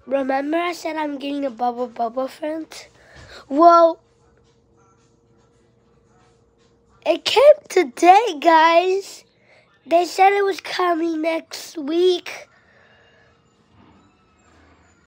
remember I said I'm getting a Bubble friend? Well, it came today, guys. They said it was coming next week.